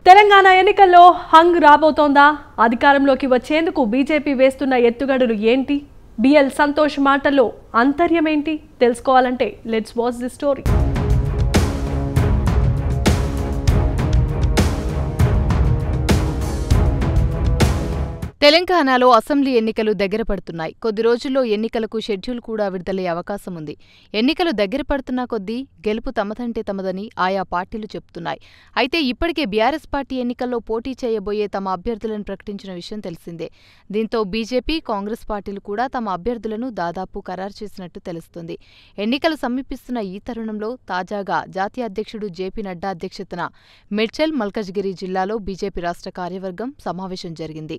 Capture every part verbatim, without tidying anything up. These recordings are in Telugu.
తెలంగాణ ఎన్నికల్లో హంగ్ రాబోతోందా? అధికారంలోకి వచ్చేందుకు బీజేపీ వేస్తున్న ఎత్తుగడలు ఏంటి? బిఎల్ సంతోష్ మాటల్లో అంతర్యం ఏంటి? తెలుసుకోవాలంటే లెట్స్ వాచ్ ది స్టోరీ. తెలంగాణలో అసెంబ్లీ ఎన్నికలు దగ్గర పడుతున్నాయి. కొద్ది రోజుల్లో ఎన్నికలకు షెడ్యూల్ కూడా విడుదలయ్యే అవకాశం ఉంది. ఎన్నికలు దగ్గర పడుతున్న కొద్దీ గెలుపు తమదంటే తమదని ఆయా పార్టీలు చెబుతున్నాయి. అయితే ఇప్పటికే బీఆర్ఎస్ పార్టీ ఎన్నికల్లో పోటీ చేయబోయే తమ అభ్యర్థులను ప్రకటించిన విషయం తెలిసిందే. దీంతో బీజేపీ, కాంగ్రెస్ పార్టీలు కూడా తమ అభ్యర్థులను దాదాపు ఖరారు చేసినట్టు తెలుస్తోంది. ఎన్నికలు సమీపిస్తున్న ఈ తరుణంలో తాజాగా జాతీయ అధ్యక్షుడు జేపీ నడ్డా అధ్యక్షతన మేడ్చల్, మల్కజ్గిరి జిల్లాలో బీజేపీ రాష్ట్ర కార్యవర్గం సమావేశం జరిగింది.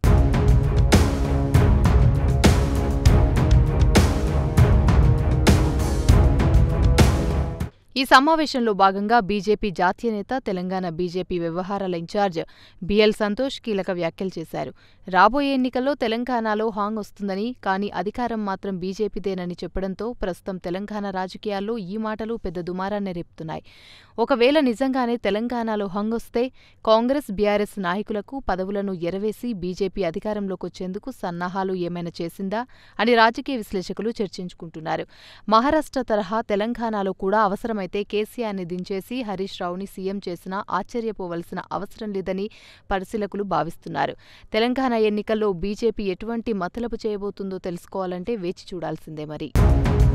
ఈ సమావేశంలో భాగంగా బీజేపీ జాతీయ నేత, తెలంగాణ బీజేపీ వ్యవహారాల ఇన్ఛార్జ్ బిఎల్ సంతోష్ కీలక వ్యాఖ్యలు చేశారు. రాబోయే ఎన్నికల్లో తెలంగాణలో హాంగ్ వస్తుందని, కానీ అధికారం మాత్రం బీజేపీదేనని చెప్పడంతో ప్రస్తుతం తెలంగాణ రాజకీయాల్లో ఈ మాటలు పెద్ద దుమారాన్ని రేపుతున్నాయి. ఒకవేళ నిజంగానే తెలంగాణలో హంగ్ వస్తే కాంగ్రెస్, బీఆర్ఎస్ నాయకులకు పదవులను ఎరవేసి బీజేపీ అధికారంలోకి వచ్చేందుకు సన్నాహాలు ఏమైనా చేసిందా అని రాజకీయ విశ్లేషకులు చర్చించుకుంటున్నారు. మహారాష్ట్ర తరహా తెలంగాణలో కూడా అవసరమైతే కేసీఆర్ని దించేసి హరీష్ రావుని సీఎం చేసినా ఆశ్చర్యపోవలసిన అవసరం లేదని పరిశీలకులు భావిస్తున్నారు. తెలంగాణ ఎన్నికల్లో బీజేపీ ఎటువంటి మతలబు చేయబోతుందో తెలుసుకోవాలంటే వేచి చూడాల్సిందే మరి.